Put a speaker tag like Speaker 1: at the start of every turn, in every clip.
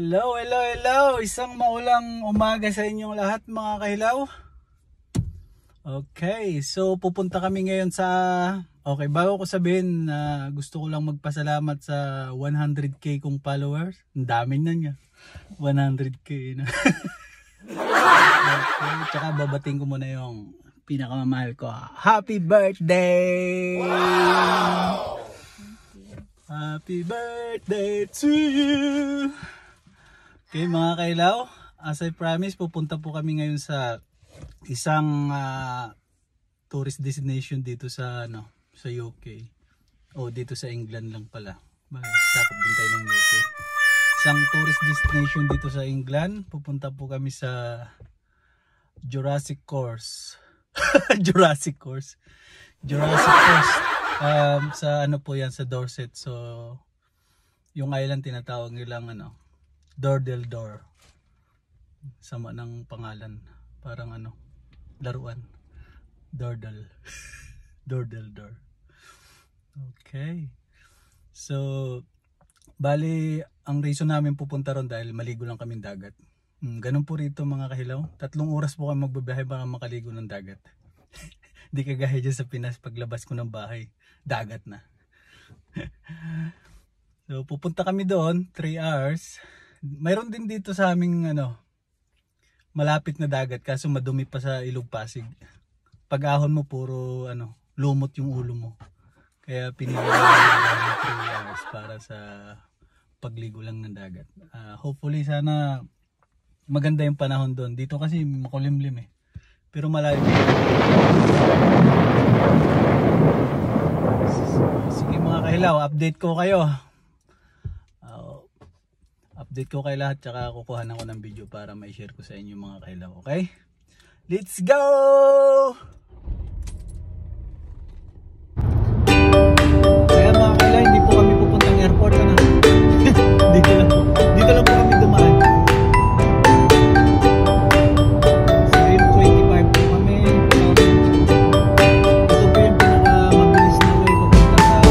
Speaker 1: Hello, hello, hello! Isang maulang umaga sa inyong lahat mga kahilaw. Okay, so pupunta kami ngayon sa... Okay, bago ko sabihin na gusto ko lang magpasalamat sa 100k kong followers. Ang dami na niya. 100k na. Okay, tsaka babating ko muna yung pinakamamahal ko. Happy birthday! Wow! Happy birthday to you! Okay mga kailaw, as I promise, pupunta po kami ngayon sa isang tourist destination dito sa sa UK. O dito sa England lang pala. Sakop din tayo ng UK. Isang tourist destination dito sa England. Pupunta po kami sa Jurassic Course. Jurassic Course. Sa ano po yan, sa Dorset. So yung island tinatawag nilang Durdle Door. Sama ng pangalan. Parang laruan. Durdle. Durdle Door. Okay. So, bali, ang reason namin pupunta ron dahil maligo lang kaming dagat. Ganun po rito mga kahilaw. 3 oras po kami magbabiyahe para makaligo ng dagat. Di kagaya dyan sa Pinas, paglabas ko ng bahay, dagat na. So, pupunta kami doon, 3 hours. Mayroon din dito sa aming malapit na dagat kaso madumi pa sa Ilog Pasig. Pag ahon mo puro lumot yung ulo mo. Kaya pinili ko 3 hours para sa pagligo lang ng dagat. Hopefully sana maganda yung panahon doon. Dito kasi makulimlim eh. Pero malayo. Sige mga kahilaw, update ko kayo. Update ko kay lahat, tsaka kukuhan ako ng video para ma-share ko sa inyo mga kailaw, okay? Let's go! Kaya mga kailaw, hindi po kami pupuntang airport na. Dito lang po kami dumaan. Same 25 po kami. Ito po yung pinakamabilis na way papunta sa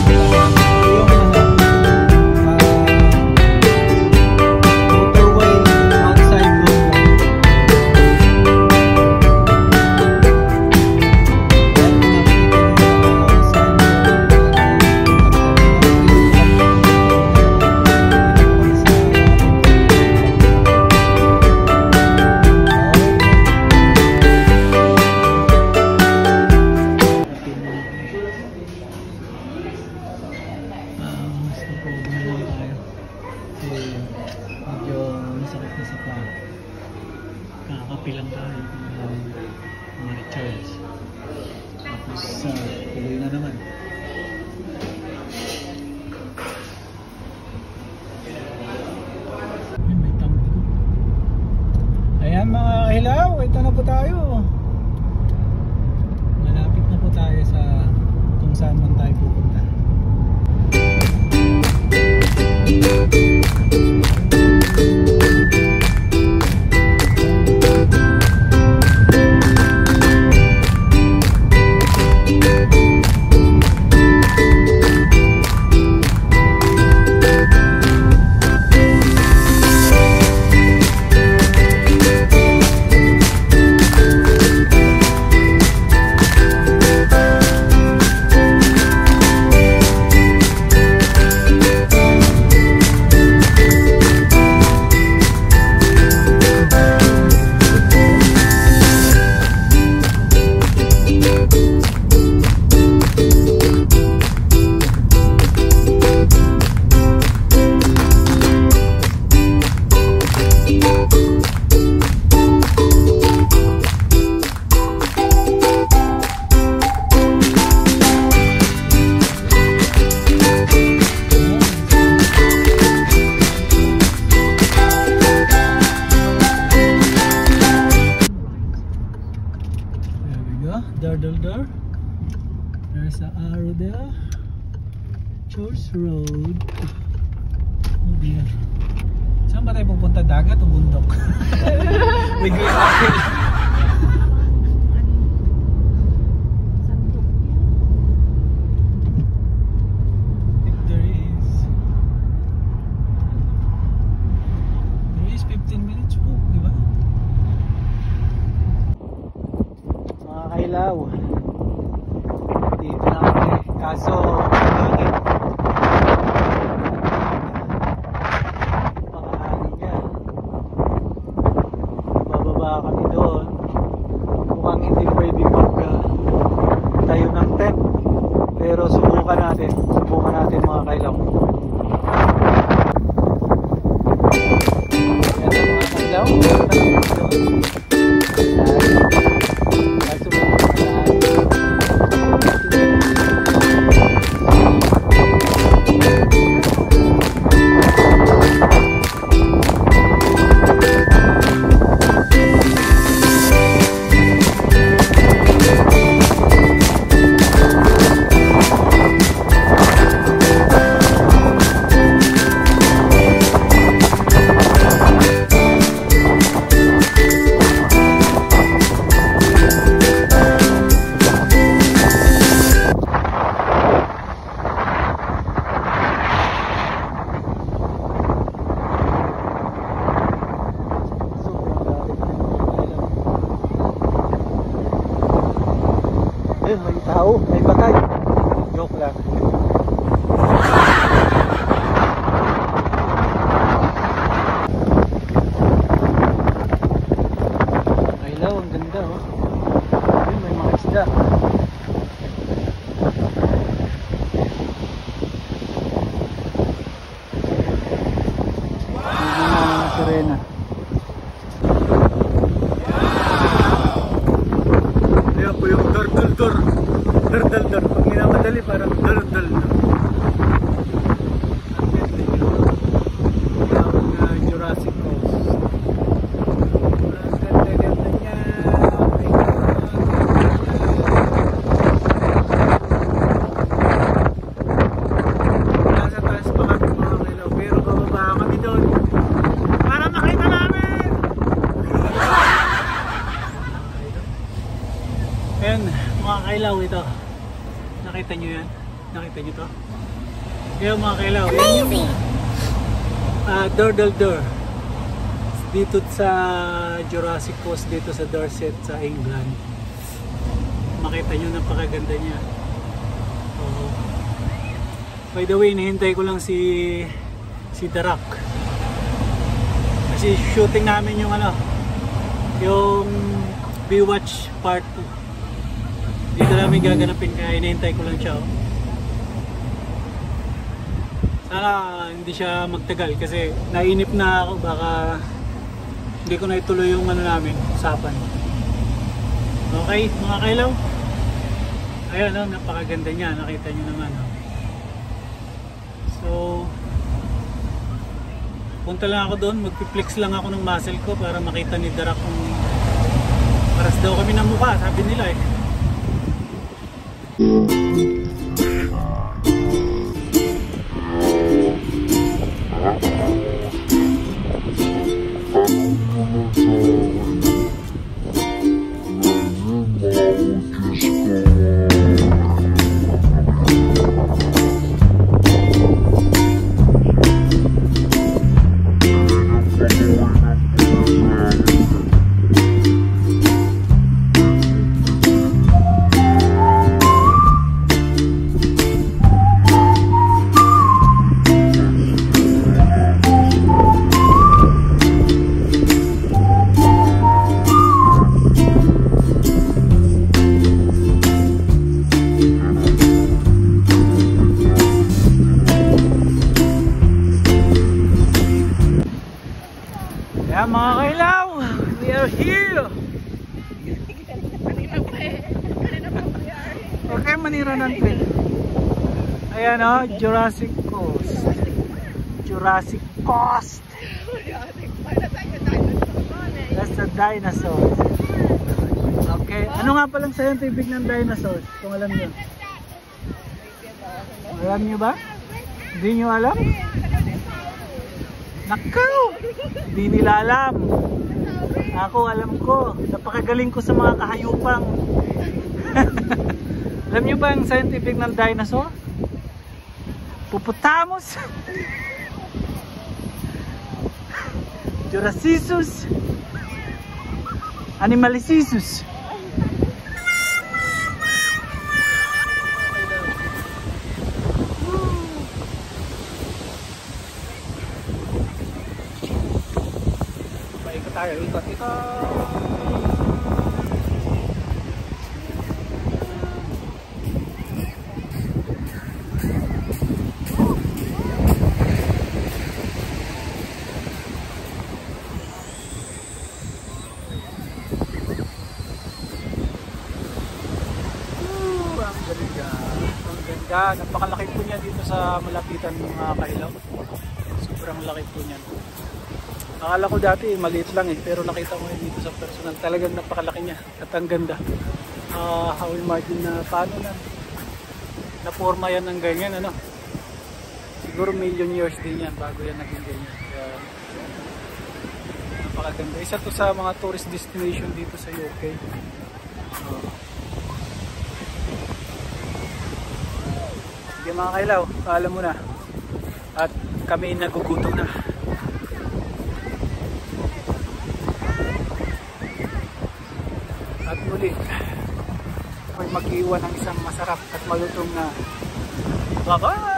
Speaker 1: pilang tayo ma-recharge. Tapos tuloy na naman. May tampo. Ayan mga kahilaw, ito na po tayo. Malapit na po tayo sa kung saan man tayo pupunta. Durdle Door. There's an arrow there. Church Road. Oh dear. Saan ba tayo pupunta? Dagat o bundok? May green apple. If there is Durdle Door. Tawag na Jurassic Coast. Ang ganda-ganda niya. Nasa taas pa kami mga kailaw, pero bababa kami doon para makita namin. Ayan mga kailaw, ito. Nakita nyo yan? Nakita nyo to? Kaya mga kailaw, yan yung Durdle Door dito sa Jurassic Coast, dito sa Dorset sa England. Makita nyo, napakaganda niya. By the way, nahintay ko lang si The Rock kasi shooting namin yung yung Bewatch Part 2. Dito namin gaganapin, kaya inihintay ko lang siya. Sana hindi siya magtagal kasi nainip na ako, baka hindi ko na ituloy yung namin, usapan. Okay mga kailaw, ayan napakaganda niya, nakita nyo naman. So punta lang ako doon, magpiplex lang ako ng muscle ko para makita ni The Rock kung paras daw kami ng mukha, sabi nila eh. Kaya mga kailaw, we are here! Okay, manira ng clip. Ayan Jurassic Coast. Jurassic Coast! That's the dinosaurs. Okay, ano nga palang scientific ng dinosaurs? Kung alam nyo. Alam nyo ba? Hindi nyo alam? Nakaw! Hindi nila alam. Ako alam ko. Napakagaling ko sa mga kahayupang. Alam nyo ba ang scientific ng dinosaur? Hippopotamus, Jurassisus, Animalicisus. Ikot tayo, ikot. Ang ganda, napakalaki po niya dito sa malapitan mga kailaw. Sobrang laki po niya. Akala ko dati maliit lang pero nakita ko dito sa personal, talagang napakalaki niya at ang ganda. How imagine na paano na forma yan ng ganyan, siguro million years din yan bago yan naging ganyan. Kaya napakaganda. Isa to sa mga tourist destination dito sa UK. Sige mga kailaw, paalam mo na at kami nagugutom na. At muli ay mag-iwan ng isang masarap at malutong na bye-bye!